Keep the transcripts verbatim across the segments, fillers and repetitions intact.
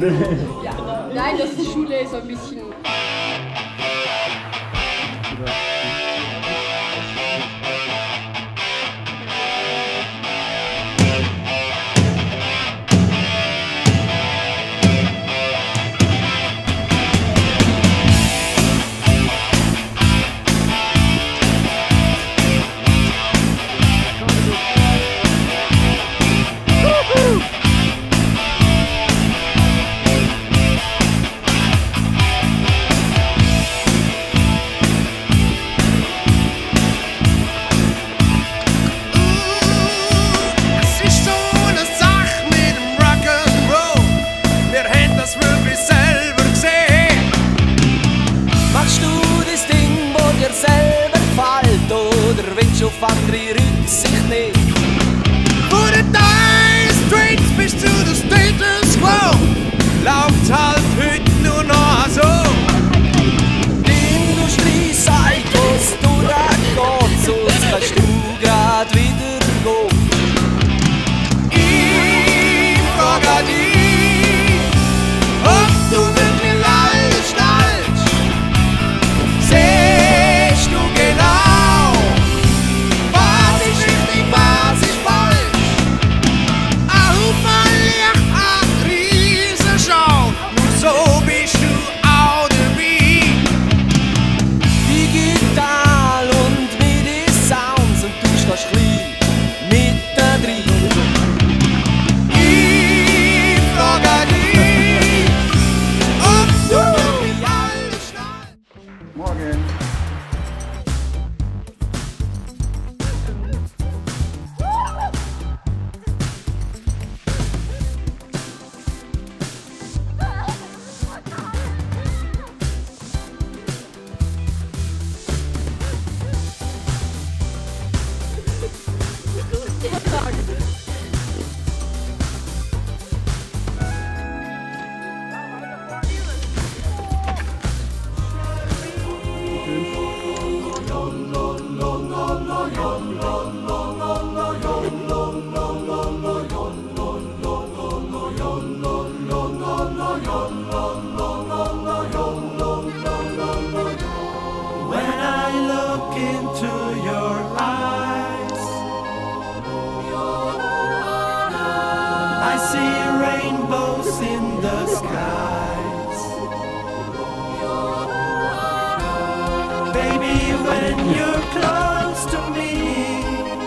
Ja. Nein, das ist Schule so ein bisschen... Auf andere Rücksicht nicht. Von den Dire Straits bis zu der Status Quo läuft's halt heute nur noch so. Die Industrie sagt, was durchgeht, sonst kannst du grad wieder gehen. Ich frag an dich, ob du wirklich alles schnallst. Siehst du genau, was ist richtig, was ist falsch? Ein Haufen Licht, eine Riesenschau, nur so bist du auch dabei. Digital und mit den Sounds und du stehst klein mit da drin. Ich frag an dich, ob du wirklich alles schnallst. Morgen. When I look into your eyes, I see rainbows in the skies. Baby, when you're close to me,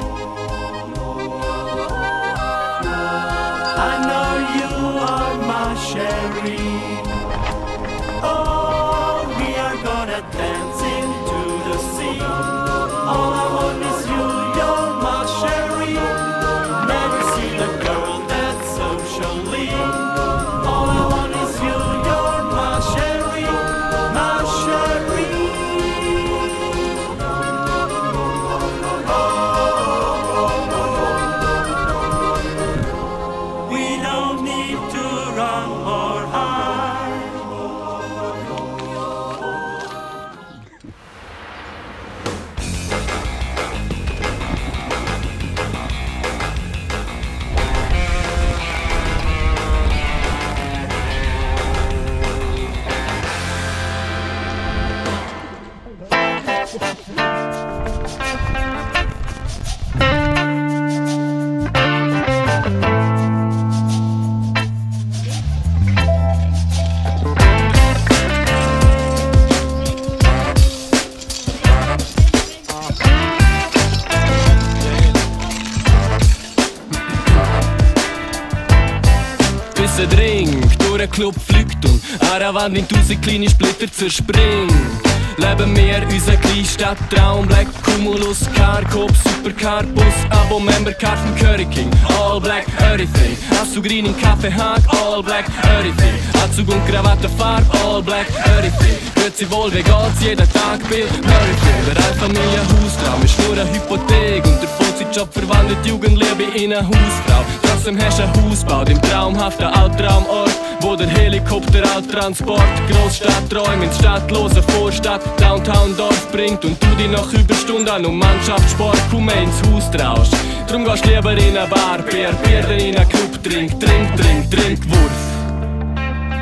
I know you are my Sherry. Oh, we are gonna dance into the sea. All I want is you, you're my Sherry. Never seen a girl that's socially. All I want is you, you're my Sherry, my Sherry. We don't need to run or hide. Bis ein Drink durch den Club fliegt und eine Wand in tausend kleine Splitter zerspringt. Leben wir unseren Kleinstadttraum, Black Cumulus, Car, Coop, Supercar, Bus, Abo, Membercard vom Curry King. All black, everything. Anzug rein in Kaffeehag, all black, everything. Anzug und Krawatte, Farbe, all black, everything. Hört sie wohl, wie geht's, jeden Tag Bill Murray. Der Einfamilienhaustraum ist nur eine Hypothek und der Vollzeitjob verwandelt Jugendliebe in eine Hausfrau. Trotzdem hast du ein Haus gebaut im traumhaften Albtraumort, wo der Helikopter Alttransport Großstadtträume ins stadtlose Vorstadt Downtown Dorf bringt und du dich nach Überstunden an um Mannschaftssport kaum mehr ins Haus traust. Drum gehst lieber in eine Bar, Bier, Bier in einen Club, trink, trink, trink, trink, Wurf.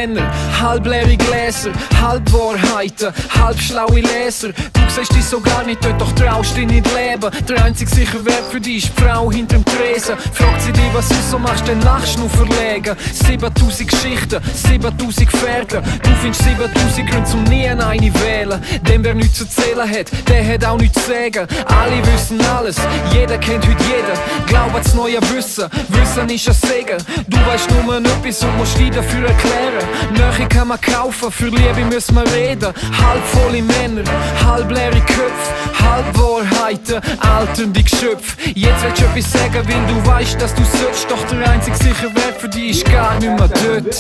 Männer, halb leere Gläser, halb Wahrheiten, halb schlaue Leser. Du siehst dich so gar nicht dort, doch traust dich nicht leben. Der einzig sicher Wert für dich ist die Frau hinterm Tresen. Fragt sie dich, was du so machst, dann lachst du nur verlegen. siebentausend Geschichten, siebentausend Pferde. Du findest siebentausend Gründe zum nie eine wählen. Dem wer nichts zu erzählen hat, der hat auch nichts zu sagen. Alle wissen alles, jeder kennt heute jeden. Glaub ans neue Wissen, Wissen ist ein Segen. Du weißt nur etwas und musst dich dafür erklären. Nähe kann man kaufen, für Liebe müssen wir reden. Halb volle Männer, halb leere Köpfe, halb Wahrheiten, alternde Geschöpfe. Jetzt willst du etwas sagen, weil du weißt, dass du sollst. Doch der einzig sicher Wert für dich ist gar nicht mehr dort.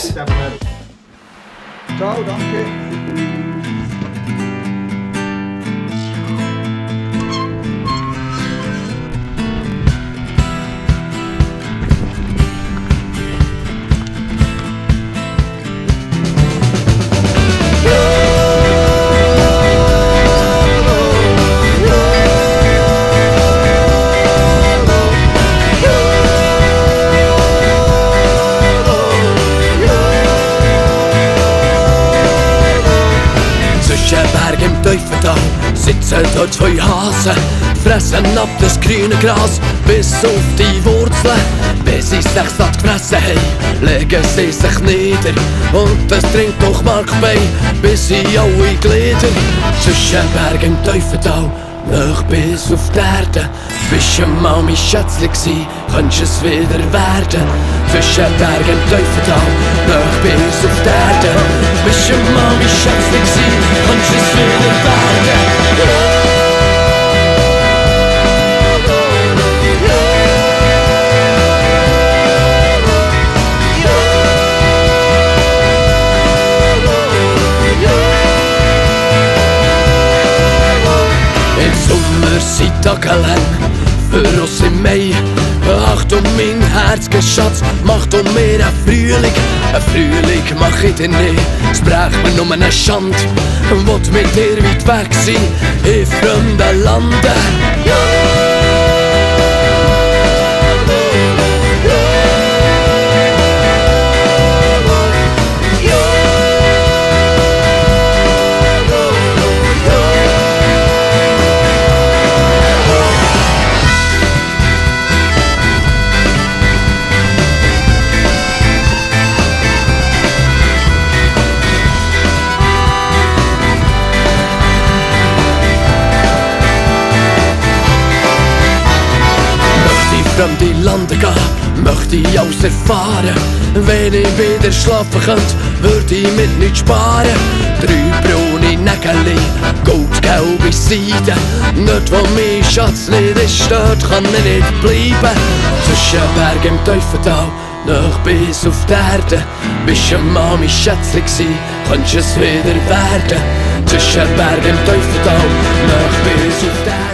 Ciao, danke. Sitzen da zwei Hasen, fressen ab das grüne Gras bis auf die Wurzeln. Bis sie sich satt gefressen haben, legen sie sich nieder und es trinkt doch Markbein bis in alle Glieder. Zwischen Berg und Teufental, noch bis auf die Erde. Bist du mal mein Schätzli gsi, könntest es wieder werden. Zwischen Berg und Teufental, noch bis auf die Erde. Bist du mal mein Schätzli gsi, könntest es wieder werden. Sind Tage lang für uns im Mai. Achtung mein Herzgeschatz, macht um mir ein Frühling. Ein Frühling mach ich dir nicht, es braucht mir nur eine Schand. Wollt mit dir weit weg sein, in fremden Landen. Fremde Lande gehen, möchte ich alles erfahren. Wenn ich wieder schlafen könnte, würde ich mit nichts sparen. Drei braune Nägel, goldgelbe Seide. Dort wo mein Schatz nicht ist, dort kann er nicht bleiben. Zwischen Berg und Teufental, noch bis auf die Erde. Bist du mal mein Schätzli gsi, könntest es wieder werden. Zwischen Berg und Teufental, noch bis auf die Erde.